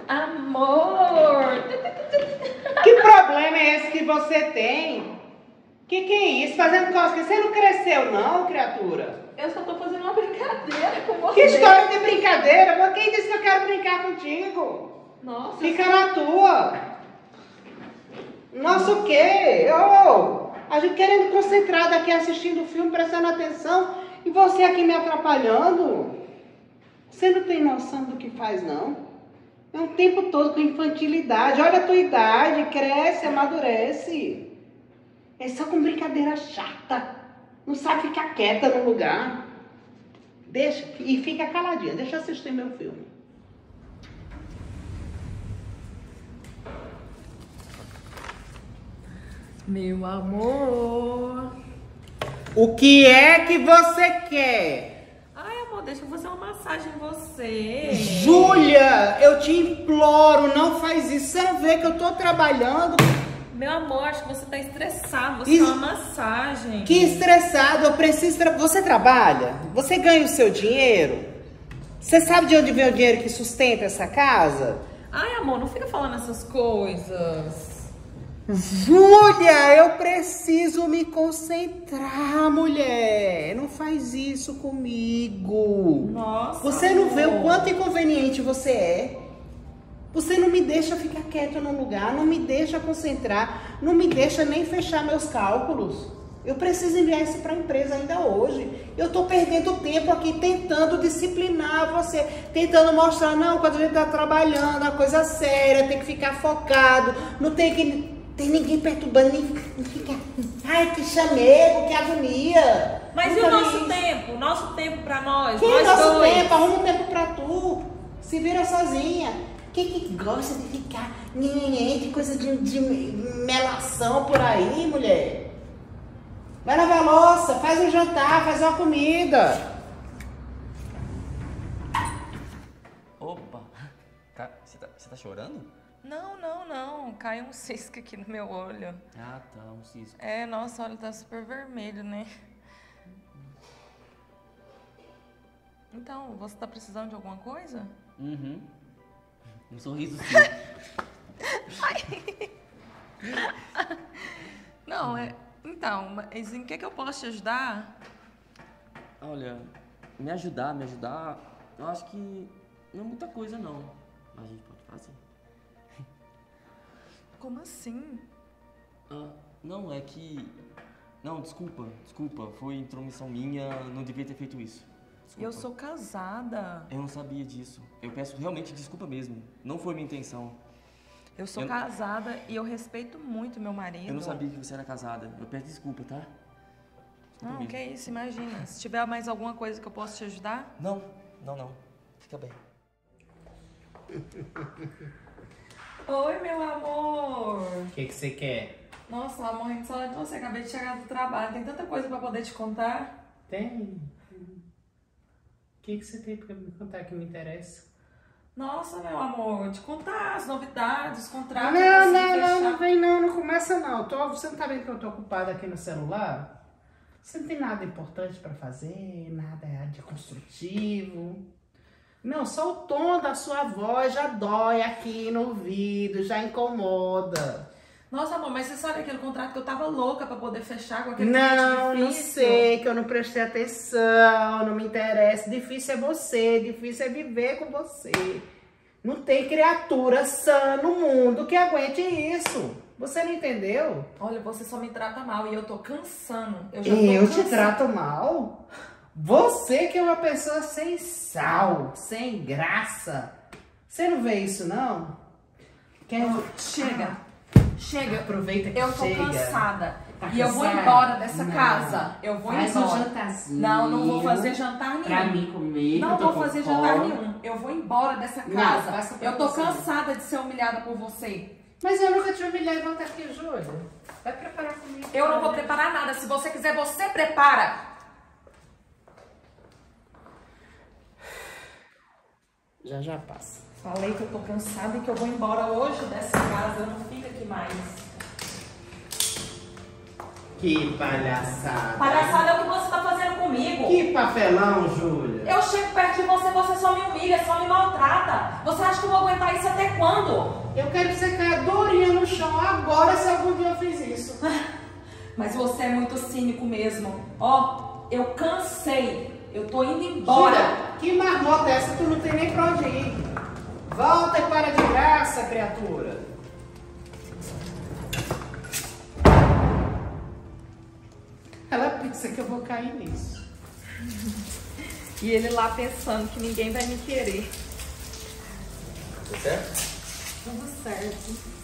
Amor! Que problema é esse que você tem? Que é isso? Fazendo cosquinha? Você não cresceu não, criatura? Eu só tô fazendo uma brincadeira com você. Que história de brincadeira? Quem disse que eu quero brincar contigo? Nossa. Fica na tua. Nossa, o quê? A gente querendo concentrada aqui assistindo o filme, prestando atenção, e você aqui me atrapalhando. Você não tem noção do que faz, não? É um tempo todo com infantilidade. Olha a tua idade, cresce, amadurece. É só com brincadeira chata. Não sabe ficar quieta no lugar. Deixa, e fica caladinha. Deixa eu assistir meu filme. Meu amor. O que é que você quer? Ai, amor, deixa eu fazer uma massagem em você. Júlia, eu te imploro, não faz isso. Você não vê que eu tô trabalhando? Meu amor, acho que você tá estressado. Você quer uma massagem. Que estressado, eu preciso... Você trabalha? Você ganha o seu dinheiro? Você sabe de onde vem o dinheiro que sustenta essa casa? Ai, amor, não fica falando essas coisas. Júlia, eu preciso me concentrar, mulher. Não faz isso comigo. Nossa, você amor. Não vê o quanto inconveniente você é? Você não me deixa ficar quieta no lugar, não me deixa concentrar, não me deixa nem fechar meus cálculos. Eu preciso enviar isso para a empresa ainda hoje. Eu estou perdendo tempo aqui tentando disciplinar você, tentando mostrar, não, quando a gente está trabalhando, a coisa séria, tem que ficar focado, não tem que... Tem ninguém perturbando, nem fica... Ai, que chamego, que agonia. Mas e o nosso tempo? Nosso tempo pra nós? Que nós nosso dois? tempo? Arruma um tempo pra tu. Se vira sozinha. Quem que gosta de ficar de coisa de melação por aí, mulher? Vai lavar a louça, faz um jantar, faz uma comida. Opa, você tá chorando? Não. Caiu um cisco aqui no meu olho. Ah, tá, um cisco. É, nossa, o olho tá super vermelho, né? Então, você tá precisando de alguma coisa? Uhum. Um sorriso sim. Não, então, mas em que eu posso te ajudar? Olha, me ajudar, eu acho que não é muita coisa não. Mas a gente pode fazer. Como assim? Ah, não, é que... Não, desculpa, foi intromissão minha, não devia ter feito isso. Desculpa. Eu sou casada. Eu não sabia disso. Eu peço realmente desculpa mesmo. Não foi minha intenção. Eu sou casada e eu respeito muito meu marido. Eu não sabia que você era casada. Eu peço desculpa, tá? Desculpa não, mesmo. que isso, imagina. Se tiver mais alguma coisa que eu possa te ajudar? Não. Fica bem. Oi, meu amor. O que você quer? Nossa, amor, a gente só de você. Acabei de chegar do trabalho. Tem tanta coisa pra poder te contar. Tem. O que você tem pra me contar que me interessa? Nossa, meu amor, te contar as novidades, os contratos. Não vem não começa não. Você não tá vendo que eu tô ocupada aqui no celular? Você não tem nada importante pra fazer, nada de construtivo. Não, só o tom da sua voz já dói aqui no ouvido, já incomoda. Nossa, amor, mas você sabe aquele contrato que eu tava louca pra poder fechar com aquele Não, cliente não difícil? sei, que eu não prestei atenção, não me interessa. Difícil é você, difícil é viver com você. Não tem criatura sã no mundo que aguente isso. Você não entendeu? Olha, você só me trata mal e eu tô cansando. Eu te trato mal? Você que é uma pessoa sem sal, sem graça. Você não vê isso, não? Chega. Aproveita que eu tô chega. cansada. Tá e eu vou cansada? embora dessa Não. casa. Eu vou Faz embora. um jantarzinho. Não vou fazer jantar nenhum. Pra mim comer. Não que eu tô vou fazer com jantar fome. nenhum. Eu vou embora dessa Não, casa. faça pra Eu tô você. cansada de ser humilhada por você. Mas eu nunca te humilhei e voltar aqui, Júlia. Vai preparar comigo. Eu não vou preparar nada. Se você quiser, você prepara. Já passa. Falei que eu tô cansada e que eu vou embora hoje dessa casa. Eu não fico aqui mais. Que palhaçada. Palhaçada é o que você tá fazendo comigo. Que papelão, Júlia. Eu chego perto de você, você só me humilha, só me maltrata. Você acha que eu vou aguentar isso até quando? Eu quero que você caia durinha no chão agora se algum dia eu fiz isso. Mas você é muito cínico mesmo. Ó, eu cansei. Eu tô indo embora. Gira, que marmota é essa? Tu não tem nem pra onde ir. Volta e para de graça, criatura. Ela pensa que eu vou cair nisso. E ele lá pensando que ninguém vai me querer. Tudo certo? Tudo certo.